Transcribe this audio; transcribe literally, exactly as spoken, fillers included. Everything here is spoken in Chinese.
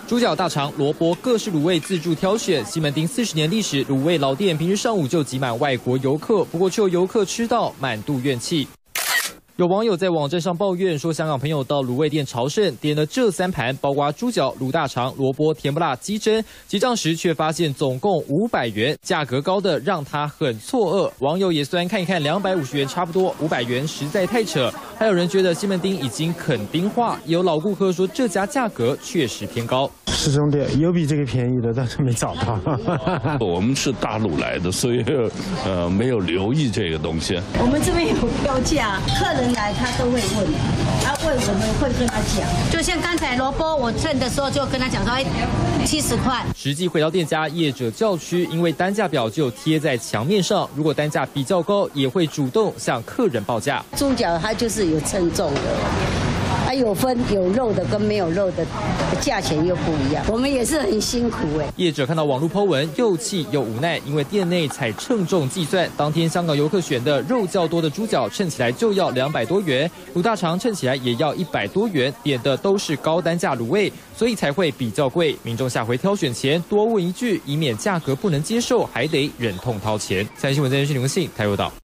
猪脚、大肠、萝卜各式卤味自助挑选。西门町四十年历史卤味老店，平日上午就挤满外国游客，不过却有游客吃到满肚怨气。 有网友在网站上抱怨说，香港朋友到卤味店朝圣，点了这三盘，包括猪脚、卤大肠、萝卜、甜不辣鸡胗，结账时却发现总共五百元，价格高的让他很错愕。网友也虽然看一看两百五十元差不多，五百元实在太扯。还有人觉得西门町已经垦丁化，也有老顾客说这家价格确实偏高。 市中店有比这个便宜的，但是没找到。 我们是大陆来的，所以呃没有留意这个东西。 我们这边有标价，客人。 来他都会问，他问我们会跟他讲，就像刚才萝卜我称的时候就跟他讲说，哎，七十块。 实际回到店家，业者叫屈，因为单价表就贴在墙面上，如果单价比较高，也会主动向客人报价。 猪脚它就是有称重的。 它有分有肉的跟没有肉的，价钱又不一样。我们也是很辛苦哎。 业者看到网络 po 文，又气又无奈，因为店内采称重计算，当天香港游客选的肉较多的猪脚称起来就要两百多元，卤大肠称起来也要一百多元，点的都是高单价卤味，所以才会比较贵。民众下回挑选前多问一句，以免价格不能接受，还得忍痛掏钱。三立新闻真人是林文信，台湾报道。